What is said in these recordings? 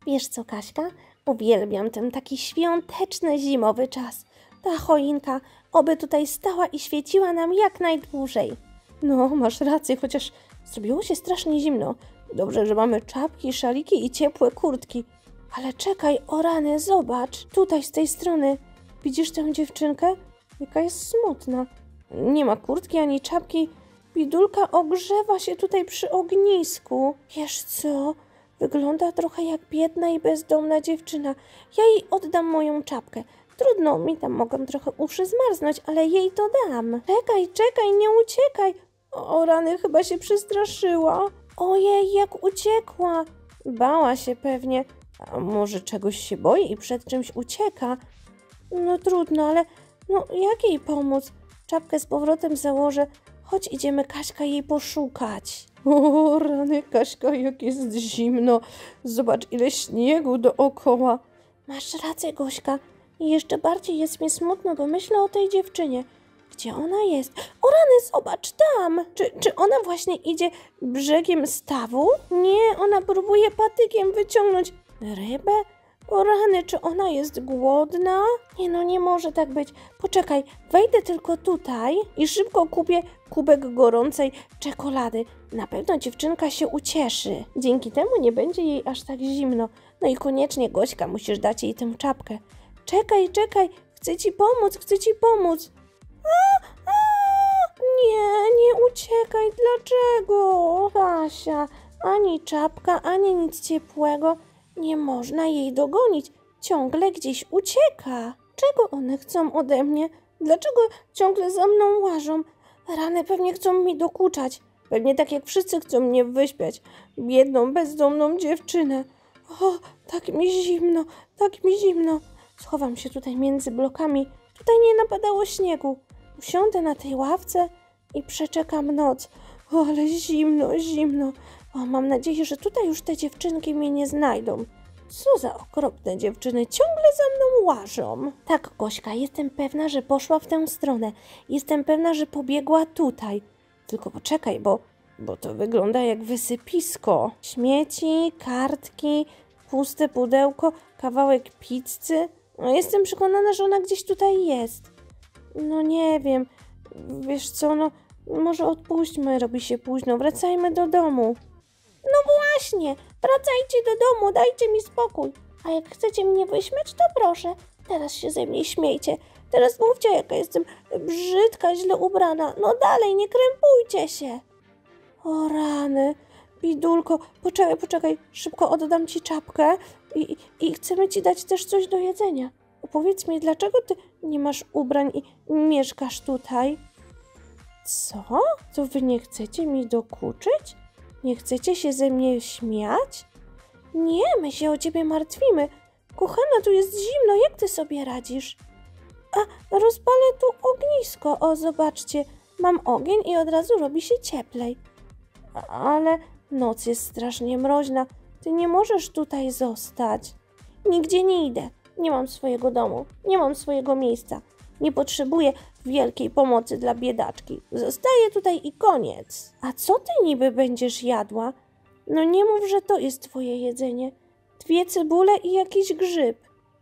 Wiesz co, Kaśka? Uwielbiam ten taki świąteczny, zimowy czas. Ta choinka, oby tutaj stała i świeciła nam jak najdłużej. No, masz rację, chociaż zrobiło się strasznie zimno. Dobrze, że mamy czapki, szaliki i ciepłe kurtki. Ale czekaj, o rany, zobacz, tutaj z tej strony. Widzisz tę dziewczynkę? Jaka jest smutna. Nie ma kurtki ani czapki. Bidulka ogrzewa się tutaj przy ognisku. Wiesz co? Wygląda trochę jak biedna i bezdomna dziewczyna. Ja jej oddam moją czapkę. Trudno, mi tam mogą trochę uszy zmarznąć, ale jej to dam. Czekaj, nie uciekaj. O rany, chyba się przestraszyła. Ojej, jak uciekła. Bała się pewnie. A może czegoś się boi i przed czymś ucieka? No trudno, ale jak jej pomóc? Czapkę z powrotem założę. Chodź, idziemy, Kaśka, jej poszukać. O rany, Kaśka, jak jest zimno. Zobacz, ile śniegu dookoła. Masz rację, Gośka. I jeszcze bardziej jest mi smutno, bo myślę o tej dziewczynie. Gdzie ona jest? O rany, zobacz, tam! Czy ona właśnie idzie brzegiem stawu? Nie, ona próbuje patykiem wyciągnąć rybę. O rany, czy ona jest głodna? Nie, nie może tak być. Poczekaj, wejdę tylko tutaj i szybko kupię kubek gorącej czekolady. Na pewno dziewczynka się ucieszy. Dzięki temu nie będzie jej aż tak zimno. No i koniecznie, Gośka, musisz dać jej tę czapkę. Czekaj, chcę ci pomóc. Nie uciekaj, dlaczego? Kasia, ani czapka, ani nic ciepłego. Nie można jej dogonić. Ciągle gdzieś ucieka. Czego one chcą ode mnie? Dlaczego ciągle za mną łażą? Rany, pewnie chcą mi dokuczać. Pewnie tak jak wszyscy chcą mnie wyśpiać. Biedną, bezdomną dziewczynę. O, tak mi zimno. Schowam się tutaj między blokami. Tutaj nie napadało śniegu. Usiądę na tej ławce i przeczekam noc. O, ale zimno. O, mam nadzieję, że tutaj już te dziewczynki mnie nie znajdą. Co za okropne dziewczyny, ciągle za mną łażą. Tak, Gośka, jestem pewna, że poszła w tę stronę. Jestem pewna, że pobiegła tutaj. Tylko poczekaj, bo to wygląda jak wysypisko. Śmieci, kartki, puste pudełko, kawałek pizzy. No, jestem przekonana, że ona gdzieś tutaj jest. No nie wiem, wiesz co, może odpuśćmy, robi się późno, wracajmy do domu. No właśnie, wracajcie do domu, dajcie mi spokój. A jak chcecie mnie wyśmiać, to proszę, teraz się ze mnie śmiejcie. Teraz mówcie, jaka jestem brzydka, źle ubrana. No dalej, nie krępujcie się. O rany, Bidulko, poczekaj, szybko oddam ci czapkę i chcemy ci dać też coś do jedzenia. Powiedz mi, dlaczego ty nie masz ubrań i mieszkasz tutaj? Co? To wy nie chcecie mi dokuczyć? Nie chcecie się ze mnie śmiać? Nie, my się o ciebie martwimy. Kochana, tu jest zimno, jak ty sobie radzisz? A, rozpalę tu ognisko. O, zobaczcie, mam ogień i od razu robi się cieplej. Ale noc jest strasznie mroźna. Ty nie możesz tutaj zostać. Nigdzie nie idę. Nie mam swojego domu. Nie mam swojego miejsca. Nie potrzebuję wielkiej pomocy dla biedaczki. Zostaję tutaj i koniec. A co ty niby będziesz jadła? No nie mów, że to jest twoje jedzenie. 2 cebule i jakiś grzyb.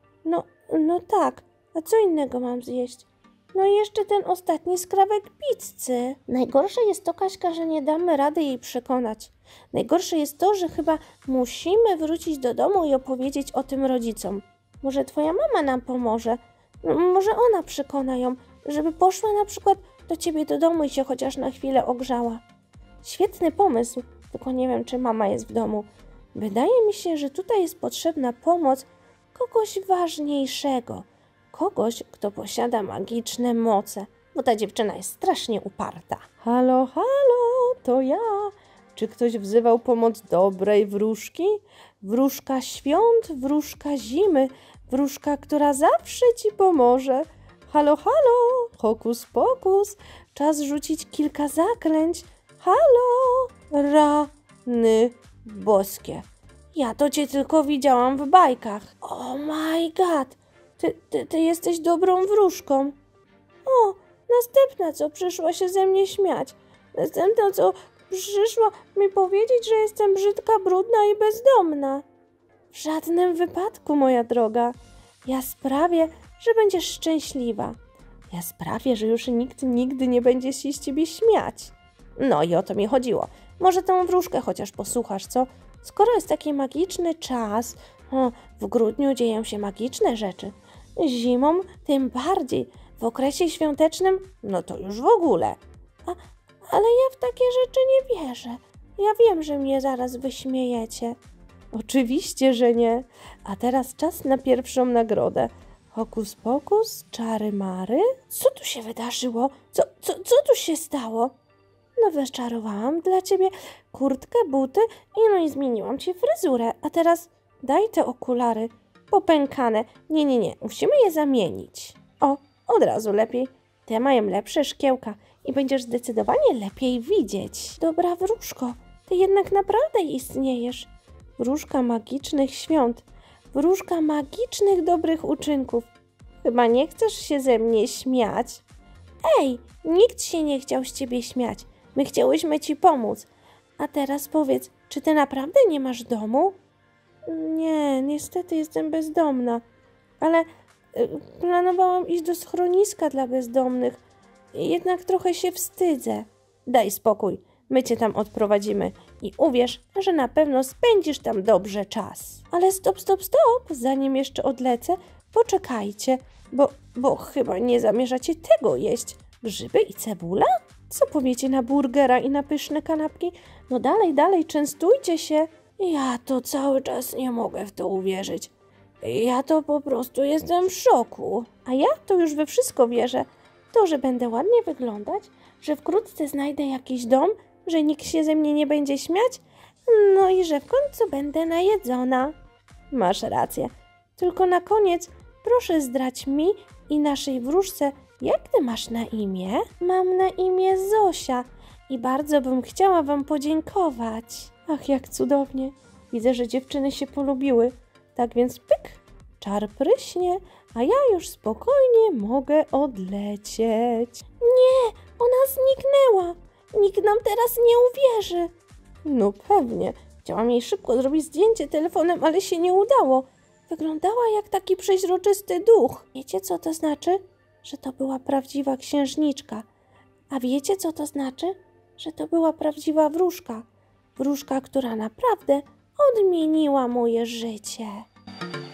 No tak. A co innego mam zjeść? No i jeszcze ten ostatni skrawek pizzy. Najgorsze jest to, Kaśka, że nie damy rady jej przekonać. Najgorsze jest to, że chyba musimy wrócić do domu i opowiedzieć o tym rodzicom. Może twoja mama nam pomoże. Może ona przekona ją, żeby poszła na przykład do ciebie do domu i się chociaż na chwilę ogrzała. Świetny pomysł, tylko nie wiem, czy mama jest w domu. Wydaje mi się, że tutaj jest potrzebna pomoc kogoś ważniejszego. Kogoś, kto posiada magiczne moce, bo ta dziewczyna jest strasznie uparta. Halo, to ja. Czy ktoś wzywał pomoc dobrej wróżki? Wróżka świąt, wróżka zimy, wróżka, która zawsze ci pomoże. Halo, hokus pokus, czas rzucić kilka zaklęć. Halo, rany boskie. Ja to cię tylko widziałam w bajkach. Oh my god, ty jesteś dobrą wróżką. O, następna, co przyszła się ze mnie śmiać. Następna, co przyszła mi powiedzieć, że jestem brzydka, brudna i bezdomna. W żadnym wypadku, moja droga. Ja sprawię, że będziesz szczęśliwa. Ja sprawię, że już nikt nigdy nie będzie się z ciebie śmiać. No i o to mi chodziło. Może tą wróżkę chociaż posłuchasz, co? Skoro jest taki magiczny czas, w grudniu dzieją się magiczne rzeczy. Zimą tym bardziej. W okresie świątecznym, no to już w ogóle. Ale ja w takie rzeczy nie wierzę. Ja wiem, że mnie zaraz wyśmiejecie. Oczywiście, że nie. A teraz czas na pierwszą nagrodę. Hokus pokus, czary mary. Co tu się wydarzyło? Co tu się stało? No wyczarowałam dla ciebie kurtkę, buty i zmieniłam ci fryzurę. A teraz daj te okulary. Popękane. Nie. Musimy je zamienić. O, od razu lepiej. Te mają lepsze szkiełka i będziesz zdecydowanie lepiej widzieć. Dobra wróżko, ty jednak naprawdę istniejesz. Wróżka magicznych świąt. Wróżka magicznych dobrych uczynków. Chyba nie chcesz się ze mnie śmiać? Ej, nikt się nie chciał z ciebie śmiać. My chciałyśmy ci pomóc. A teraz powiedz, czy ty naprawdę nie masz domu? Nie, niestety jestem bezdomna. Ale planowałam iść do schroniska dla bezdomnych. Jednak trochę się wstydzę. Daj spokój, my cię tam odprowadzimy i uwierz, że na pewno spędzisz tam dobrze czas. Ale stop, zanim jeszcze odlecę, poczekajcie, bo chyba nie zamierzacie tego jeść. Grzyby i cebula? Co powiecie na burgera i na pyszne kanapki? No dalej, częstujcie się. Ja to cały czas nie mogę w to uwierzyć. Ja to po prostu jestem w szoku. A ja to już we wszystko wierzę. To, że będę ładnie wyglądać, że wkrótce znajdę jakiś dom, że nikt się ze mnie nie będzie śmiać, no i że w końcu będę najedzona. Masz rację. Tylko na koniec proszę zdrać mi i naszej wróżce, jak ty masz na imię? Mam na imię Zosia i bardzo bym chciała wam podziękować. Ach, jak cudownie. Widzę, że dziewczyny się polubiły. Tak więc pyk, czar pryśnie, a ja już spokojnie mogę odlecieć. Nie, ona zniknęła. Nikt nam teraz nie uwierzy. No pewnie. Chciałam jej szybko zrobić zdjęcie telefonem, ale się nie udało. Wyglądała jak taki przeźroczysty duch. Wiecie, co to znaczy? Że to była prawdziwa księżniczka. A wiecie, co to znaczy? Że to była prawdziwa wróżka. Wróżka, która naprawdę odmieniła moje życie.